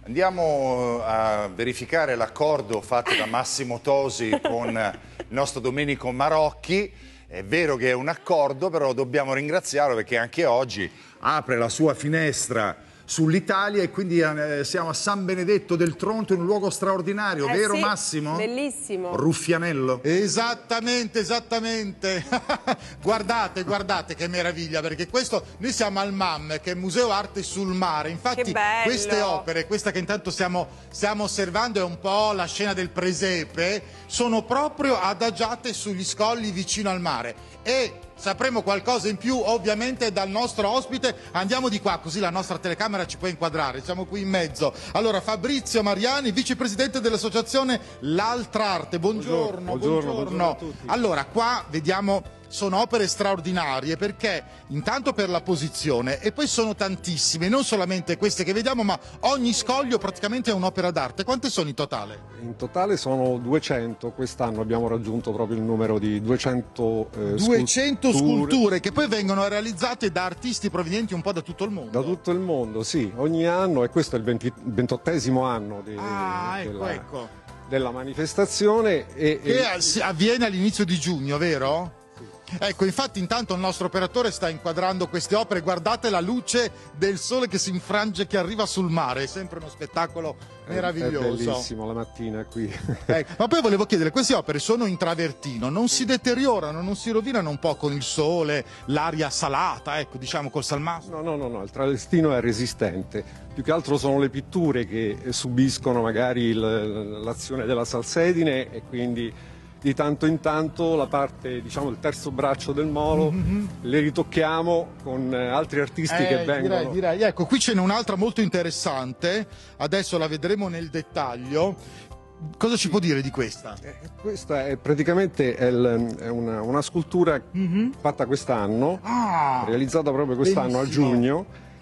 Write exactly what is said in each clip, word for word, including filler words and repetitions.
Andiamo a verificare l'accordo fatto da Massimo Tosi con il nostro Domenico Marocchi. È vero che è un accordo, però dobbiamo ringraziarlo perché anche oggi apre la sua finestra sull'Italia e quindi eh, siamo a San Benedetto del Tronto, in un luogo straordinario, eh vero sì, Massimo? Bellissimo. Ruffianello. Esattamente, esattamente. Guardate, guardate che meraviglia, perché questo, noi siamo al MAM, che è Museo Arte sul Mare. Infatti queste opere, questa che intanto stiamo, stiamo osservando è un po' la scena del presepe, sono proprio adagiate sugli scogli vicino al mare. E sapremo qualcosa in più ovviamente dal nostro ospite. Andiamo di qua così la nostra telecamera ci può inquadrare, siamo qui in mezzo. Allora, Fabrizio Mariani, vicepresidente dell'associazione L'Altra Arte, buongiorno. Buongiorno, buongiorno, buongiorno a tutti. Allora, qua vediamo, sono opere straordinarie perché intanto per la posizione e poi sono tantissime, non solamente queste che vediamo, ma ogni scoglio praticamente è un'opera d'arte. Quante sono in totale? In totale sono duecento, quest'anno abbiamo raggiunto proprio il numero di duecento, eh, duecento sculture. sculture che poi vengono realizzate da artisti provenienti un po' da tutto il mondo. Da tutto il mondo, sì, ogni anno, e questo è il ventottesimo anno di, ah, ecco, della, ecco. della manifestazione. E, che e... avviene all'inizio di giugno, vero? Ecco, infatti intanto il nostro operatore sta inquadrando queste opere, guardate la luce del sole che si infrange, che arriva sul mare, è sempre uno spettacolo meraviglioso. È bellissimo la mattina qui. Ecco, ma poi volevo chiedere, queste opere sono in travertino, non si deteriorano, non si rovinano un po' con il sole, l'aria salata, ecco, diciamo col salmastro? No, no, no, no, il travertino è resistente, più che altro sono le pitture che subiscono magari l'azione della salsedine e quindi di tanto in tanto la parte, diciamo, il terzo braccio del molo mm-hmm. le ritocchiamo con altri artisti eh, che vengono. Direi, direi. Ecco, qui ce n'è un'altra molto interessante, adesso la vedremo nel dettaglio. Cosa ci può dire di questa? Eh, questa è praticamente è il, è una, una scultura mm-hmm. fatta quest'anno, ah, realizzata proprio quest'anno a giugno.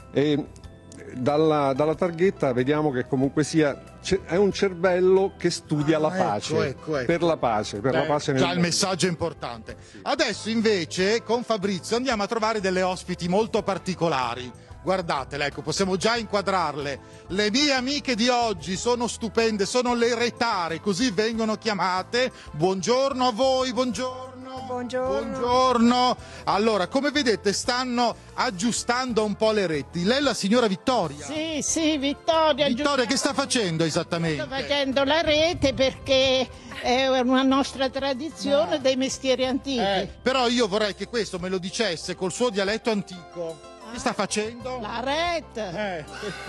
E Dalla, dalla targhetta vediamo che comunque sia è un cervello che studia ah, la pace, ecco, ecco, ecco. per la pace, per Beh, la pace nel già mondo. Il messaggio è importante. Sì. Adesso invece con Fabrizio andiamo a trovare delle ospiti molto particolari. Guardatele, ecco, possiamo già inquadrarle. Le mie amiche di oggi sono stupende, sono le retare, così vengono chiamate. Buongiorno a voi, buongiorno. Buongiorno. Buongiorno. Allora, come vedete stanno aggiustando un po' le reti. Lei è la signora Vittoria? Sì, sì, Vittoria. Vittoria, che sta facendo esattamente? Sto facendo la rete perché è una nostra tradizione no. dei mestieri antichi. Eh, però io vorrei che questo me lo dicesse col suo dialetto antico. Che sta facendo? La rete. Eh, eh,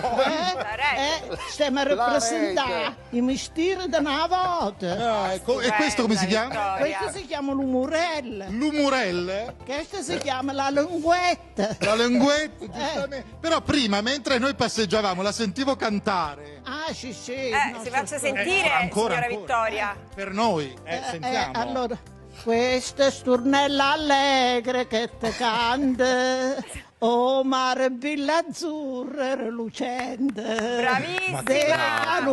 la rete. Eh, stiamo a rappresentare i mestieri da una volta. Eh, ecco, e questo come si chiama? Vittoria. Questo si chiama l'umurelle. L'umurelle? Questo si chiama la linguetta. La linguetta, giustamente. Eh. Però prima, mentre noi passeggiavamo, la sentivo cantare. Ah, sì, sì. Eh, no, si faccia sentire, eh, ancora, signora ancora. Vittoria. Eh, per noi, eh, eh, sentiamo. Eh, allora, questa sturnella allegra che te canta. Oh, mare bella azzurra lucente. Bravissima.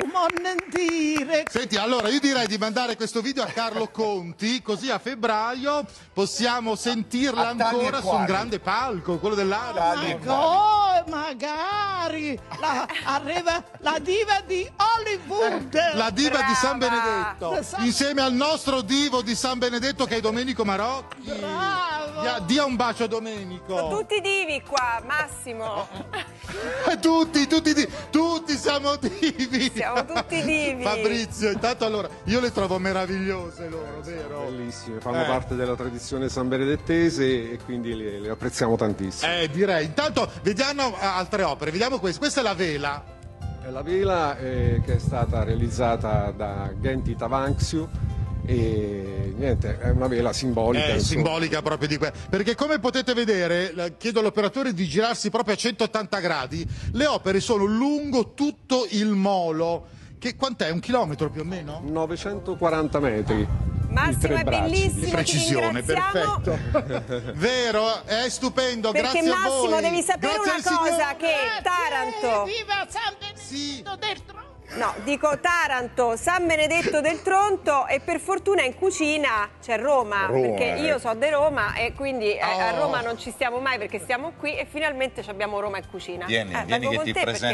Senti, allora io direi di mandare questo video a Carlo Conti, così a febbraio possiamo sentirla ancora su un grande palco, quello dell'Arte. Ma oh, magari la, arriva la diva di Hollywood. Eh, la diva Brava. di San Benedetto, San... insieme al nostro divo di San Benedetto che è Domenico Marocchi. Bravo. Dia, dia un bacio a Domenico. Sono tutti divi qua, Massimo. tutti, tutti, tutti, tutti siamo divi. Siamo tutti divi. Fabrizio, intanto allora, io le trovo meravigliose loro, vero? Bellissime, fanno eh. parte della tradizione sanbenedettese e quindi le, le apprezziamo tantissimo. Eh, direi. Intanto vediamo altre opere, vediamo questa. Questa è la vela. È la vela eh, che è stata realizzata da Genti Tavanxiu. E niente, è una vela simbolica. È simbolica proprio di quella. Perché come potete vedere, chiedo all'operatore di girarsi proprio a centottanta gradi, le opere sono lungo tutto il molo. Che quant'è? Un chilometro più o meno? novecentoquaranta metri. Massimo è bellissimo, di precisione, perfetto. Vero? È stupendo, perché grazie Massimo, a voi. devi sapere grazie una cosa, signor... che Taranto... Viva San Benedetto sì. del Tronto! No, dico Taranto, San Benedetto del Tronto e per fortuna in cucina c'è Roma, Roma, perché eh. io so di Roma e quindi oh. a Roma non ci stiamo mai perché stiamo qui e finalmente abbiamo Roma in cucina. Vieni, eh, vieni che ti presento.